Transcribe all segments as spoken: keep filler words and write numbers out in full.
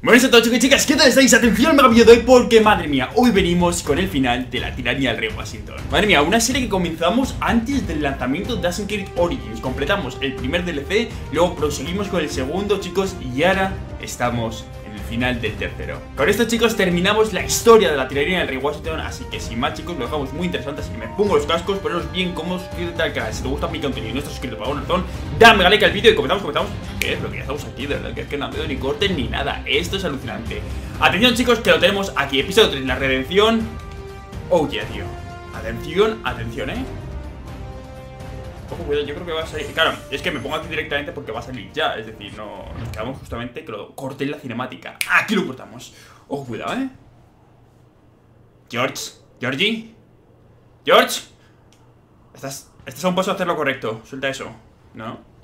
Buenas a todos, chicos y chicas, ¿qué tal estáis? Atención al mega vídeo de hoy porque, madre mía, hoy venimos con el final de la tiranía del rey Washington. Madre mía, una serie que comenzamos antes del lanzamiento de Assassin's Creed Origins. Completamos el primer D L C, luego proseguimos con el segundo, chicos, y ahora estamos en el final del tercero. Con esto, chicos, terminamos la historia de la tiranía del rey Washington, así que sin más, chicos, lo dejamos muy interesante. Así que me pongo los cascos, poneros bien cómodos, suscríbete al canal si te gusta mi contenido y no estás suscrito por alguna razón, dame like al vídeo y comentamos, comentamos. ¿Qué es lo que ya estamos aquí? De verdad que es que no ha habido ni cortes ni nada. Esto es alucinante. Atención, chicos, que lo tenemos aquí. Episodio tres, la redención. Oh, yeah, tío. Atención, atención, eh. Ojo, cuidado, yo creo que va a salir. Claro, es que me pongo aquí directamente porque va a salir ya. Es decir, no nos quedamos justamente que lo corte en la cinemática. Aquí lo cortamos. Ojo, cuidado, eh. George, Georgie, George. Estás, estás a un paso de hacer lo correcto. Suelta eso, ¿no?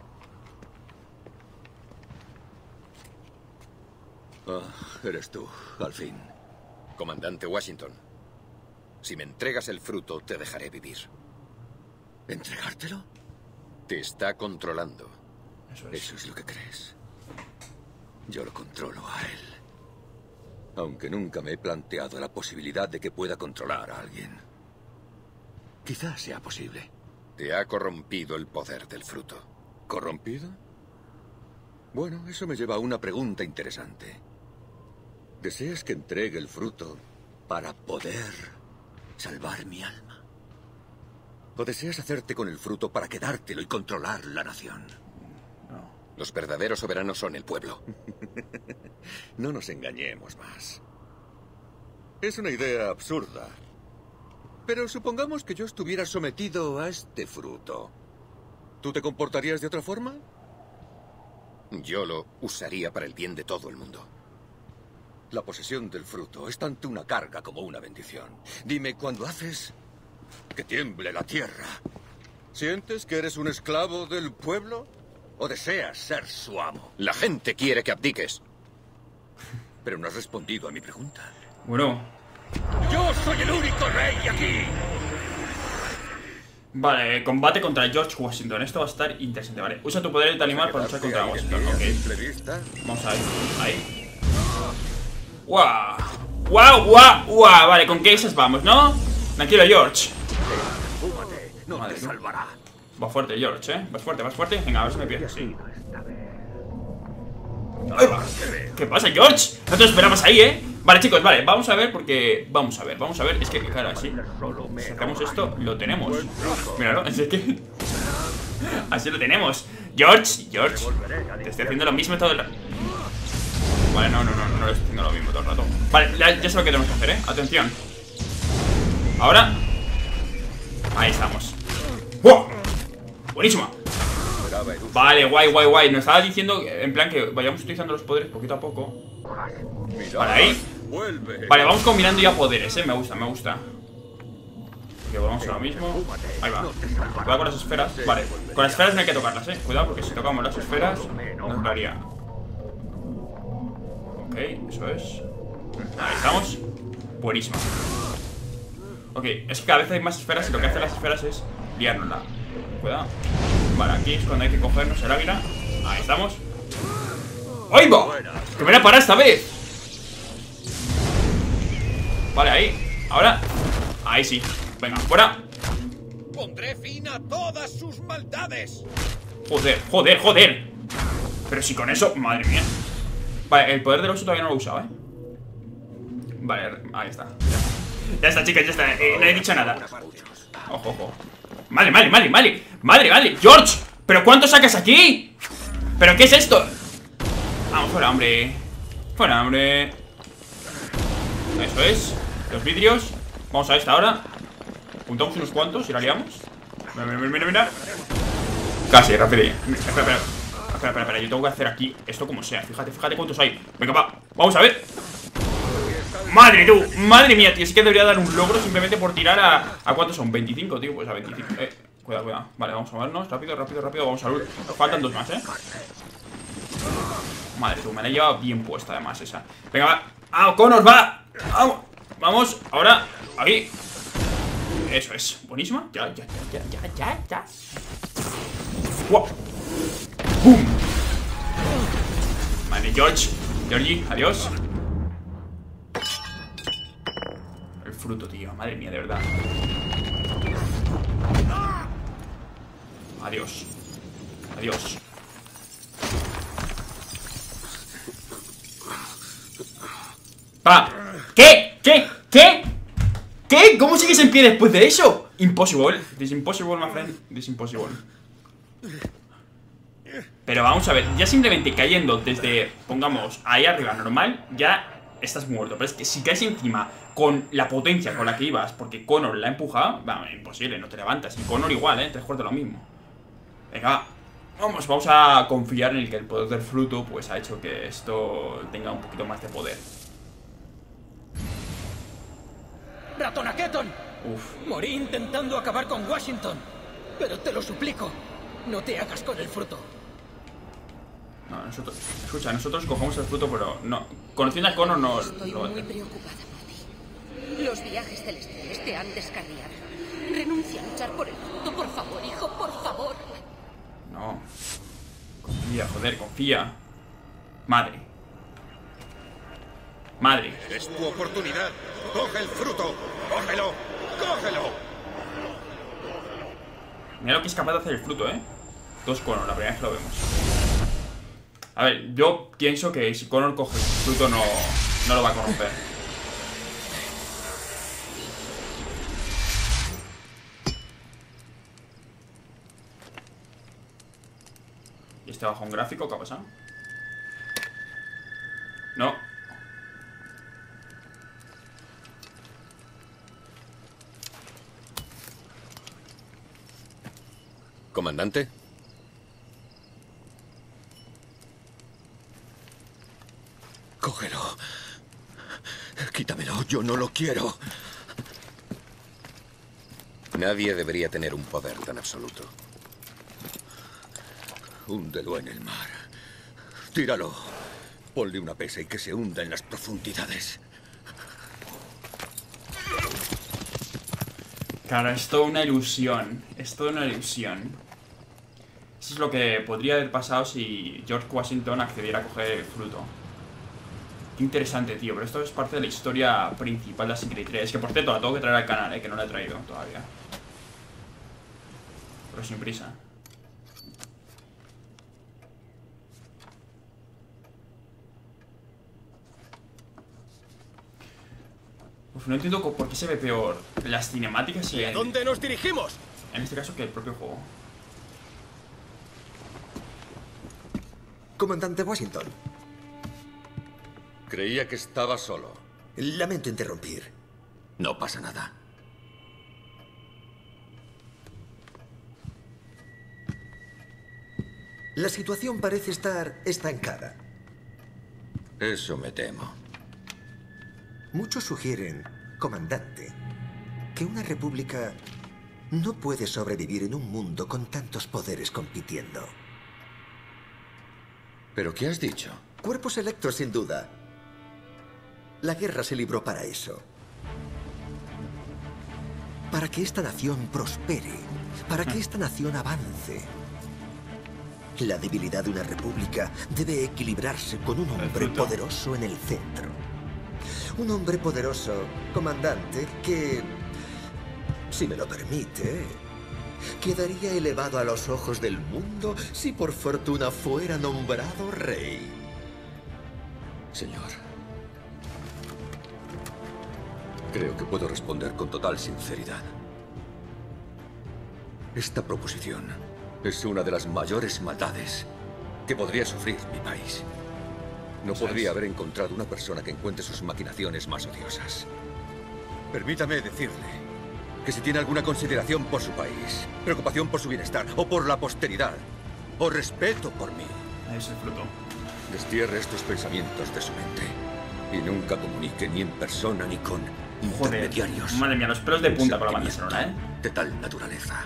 Ah, eres tú, al fin. Comandante Washington, si me entregas el fruto, te dejaré vivir. ¿Entregártelo? Te está controlando. Eso es. Eso es lo que crees. Yo lo controlo a él. Aunque nunca me he planteado la posibilidad de que pueda controlar a alguien. Quizás sea posible. Te ha corrompido el poder del fruto. ¿Corrompido? Bueno, eso me lleva a una pregunta interesante. ¿Deseas que entregue el fruto para poder salvar mi alma? ¿O deseas hacerte con el fruto para quedártelo y controlar la nación? No. Los verdaderos soberanos son el pueblo. No nos engañemos más. Es una idea absurda. Pero supongamos que yo estuviera sometido a este fruto. ¿Tú te comportarías de otra forma? Yo lo usaría para el bien de todo el mundo. La posesión del fruto es tanto una carga como una bendición. Dime, cuando haces que tiemble la tierra, ¿sientes que eres un esclavo del pueblo o deseas ser su amo? La gente quiere que abdiques. Pero no has respondido a mi pregunta. Bueno. ¡Yo soy el único rey aquí! Vale, combate contra George Washington. Esto va a estar interesante, vale. Usa tu poder de animal para luchar contra Washington. Ok. Vamos a ver. Ahí. ¡Guau! ¡Guau, guau, guau! Vale, ¿con qué esas vamos, no? Tranquilo, George. No te salvará. Va fuerte, George, ¿eh? Vas fuerte, vas fuerte. Venga, a ver si me pierdes, sí. ¡Ay, va! ¿Qué pasa, George? No te lo esperabas ahí, ¿eh? Vale, chicos, vale, vamos a ver porque... Vamos a ver, vamos a ver. Es que, claro, así si hacemos esto, lo tenemos. Míralo, es que... Así lo tenemos. George, George, te estoy haciendo lo mismo todo el rato. Vale, no, no, no, no, no estoy haciendo lo mismo todo el rato. Vale, ya, ya sé lo que tenemos que hacer, ¿eh? Atención. Ahora. Ahí estamos. ¡Wow! Buenísima. Vale, guay, guay, guay. Nos estaba diciendo, en plan, que vayamos utilizando los poderes poquito a poco. Vale, ahí. Vale, vamos combinando ya poderes, eh. Me gusta, me gusta. Que volvamos a lo mismo. Ahí va. Cuidado con las esferas. Vale, con las esferas no hay que tocarlas, eh. Cuidado, porque si tocamos las esferas nos daría. Ok, eso es. Ahí estamos. Buenísimo. Ok, es que cada vez hay más esferas y lo que hacen las esferas es liárnosla. Cuidado. Vale, aquí es cuando hay que cogernos el águila. Ahí estamos. ¡Ahí va! ¡Que me voy a parar esta vez! Vale, ahí. Ahora. Ahí sí. Venga, fuera. Pondré fin a todas sus maldades. Joder, joder, joder. Pero si con eso, madre mía. Vale, el poder del oso todavía no lo he usado, eh. Vale, ahí está. Ya, ya está, chicas, ya está. Eh, no he dicho nada. Ojo, ojo. Vale, vale, vale, vale. Madre, vale. George, ¿pero cuánto sacas aquí? ¿Pero qué es esto? Vamos, fuera, hombre. Fuera, hombre. Eso es. Los vidrios. Vamos a esta ahora. Juntamos unos cuantos y la liamos. Mira, mira, mira, mira. Casi, rápido. Espera, espera. Espera, espera, espera. Yo tengo que hacer aquí esto como sea. Fíjate, fíjate cuántos hay. Venga, va. Vamos a ver. Madre tú, madre mía, tío. Es que debería dar un logro simplemente por tirar a... ¿A cuántos son? veinticinco, tío. Pues a veinticinco. Eh, cuidado, cuidado. Vale, vamos a movernos. Rápido, rápido, rápido. Vamos a ver. Nos faltan dos más, eh. Madre tú, me la he llevado bien puesta además esa. Venga, va. ¡Ah, Connor, va! ¡Vamos! Vamos, ahora. Aquí. Eso es. Buenísima. Ya, ya, ya, ya, ya, ya. ¡Wow! ¡Bum! Vale, George. Georgie, adiós. El fruto, tío. Madre mía, de verdad. Adiós. Adiós. Pa. ¿Qué? ¿Qué? ¿Qué? ¿Qué? ¿Cómo sigues en pie después de eso? Impossible. This impossible, my friend. This impossible. Pero vamos a ver, ya simplemente cayendo desde, pongamos, ahí arriba normal, ya estás muerto. Pero es que si caes encima con la potencia con la que ibas, porque Connor la ha empujado, va, imposible, no te levantas. Y Connor igual, eh, tres cuartos lo mismo. Venga, vamos, vamos a confiar en el que el poder del fruto pues ha hecho que esto tenga un poquito más de poder. ¡Ratona Keton! Uf. Morí intentando acabar con Washington. Pero te lo suplico, no te hagas con el fruto. No, nosotros, escucha, nosotros cogemos el fruto, pero no. Conociendo a Connor no Estoy lo muy preocupada por ti. Los viajes celestiales te han descarriado. Renuncia a luchar por el fruto, por favor, hijo, por favor. No. Confía, joder, confía. Madre. Madre. Es tu oportunidad. Coge el fruto. Cógelo. Cógelo. Mira lo que es capaz de hacer el fruto, eh. Dos Connor, la primera vez que lo vemos. A ver, yo pienso que si Connor coge el fruto no, no lo va a corromper. ¿Y este bajo un gráfico? ¿Qué ha pasado? No. Comandante. Cógelo. Quítamelo, yo no lo quiero. Nadie debería tener un poder tan absoluto. Húndelo en el mar. Tíralo. Ponle una pesa y que se hunda en las profundidades. Claro, es toda una ilusión. Es toda una ilusión. Eso es lo que podría haber pasado si George Washington accediera a coger el fruto. Qué interesante, tío. Pero esto es parte de la historia principal de Assassin's Creed tres. Es que, por cierto, la tengo que traer al canal, eh, que no la he traído todavía. Pero sin prisa. Uf, no entiendo por qué se ve peor las cinemáticas y ¿A en, dónde nos dirigimos? en este caso que el propio juego. Comandante Washington, Creía que estaba solo. lamento interrumpir. No pasa nada. La situación parece estar estancada. Eso me temo. Muchos sugieren, comandante, que una república no puede sobrevivir en un mundo con tantos poderes compitiendo. ¿Pero qué has dicho? Cuerpos electos, sin duda. La guerra se libró para eso. Para que esta nación prospere. Para que esta nación avance. La debilidad de una república debe equilibrarse con un hombre fruto. poderoso en el centro. Un hombre poderoso, comandante, que, si me lo permite, quedaría elevado a los ojos del mundo si por fortuna fuera nombrado rey. Señor. Creo que puedo responder con total sinceridad. Esta proposición es una de las mayores maldades que podría sufrir mi país. No podría haber encontrado una persona que encuentre sus maquinaciones más odiosas. Permítame decirle que si tiene alguna consideración por su país, preocupación por su bienestar, o por la posteridad, o respeto por mí, Ahí es el fruto. destierre estos pensamientos de su mente y nunca comunique ni en persona ni con Joder, intermediarios. madre mía, los pelos de punta con la banda Sentimiento sonora, eh. de tal naturaleza.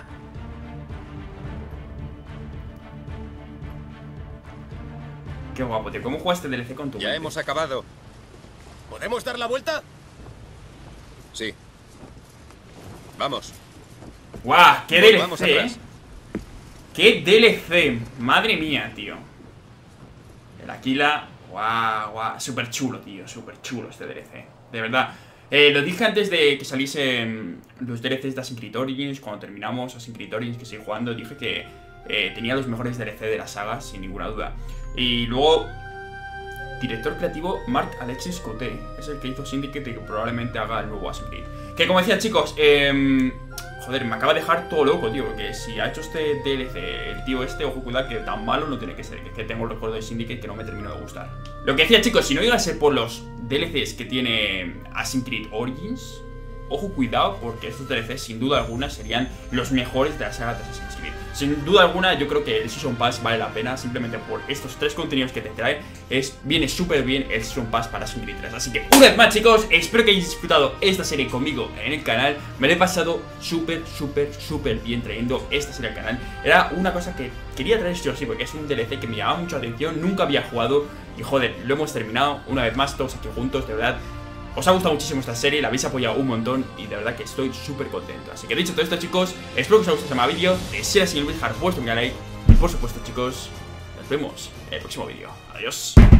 Qué guapo, tío. ¿Cómo jugaste D L C con tu Ya mente? hemos acabado. ¿Podemos dar la vuelta? Sí. Vamos. ¡Guau! ¡Qué Volvamos D L C, atrás. eh! ¡Qué D L C! Madre mía, tío. El Aquila Guau, guau, súper chulo, tío, súper chulo este D L C. De verdad. Eh, lo dije antes de que saliesen los D L Cs de Assassin's Creed Origins. Cuando terminamos Assassin's Creed Origins, que seguí jugando, dije que eh, tenía los mejores D L C de la saga, sin ninguna duda. Y luego, director creativo Mark Alexis Coté, es el que hizo Syndicate y que probablemente haga el nuevo Assassin's Creed. Que como decía, chicos, eh, joder, me acaba de dejar todo loco, tío. Porque si ha hecho este D L C, el tío este, ojo, cuidado, que tan malo no tiene que ser. Que, que tengo el recuerdo de Syndicate que no me terminó de gustar. Lo que decía, chicos, si no llega a ser por los D L Cs que tiene Assassin's Creed Origins, ojo, cuidado, porque estos D L Cs sin duda alguna serían los mejores de la saga de Assassin's Creed. Sin duda alguna, yo creo que el Season Pass vale la pena, simplemente por estos tres contenidos que te trae. Es, viene súper bien el Season Pass para Assassin's Creed tres. Así que, una vez más, chicos, espero que hayáis disfrutado esta serie conmigo en el canal. Me la he pasado súper, súper, súper bien trayendo esta serie al canal. Era una cosa que quería traer sí o sí, porque es un D L C que me llamaba mucho la atención, nunca había jugado. Y joder, lo hemos terminado una vez más, todos aquí juntos, de verdad. Os ha gustado muchísimo esta serie, la habéis apoyado un montón y de verdad que estoy súper contento. Así que dicho todo esto, chicos, espero que os haya gustado este vídeo. De ser así, no olvidéis dejar vuestro like y por supuesto, chicos, nos vemos en el próximo vídeo. Adiós.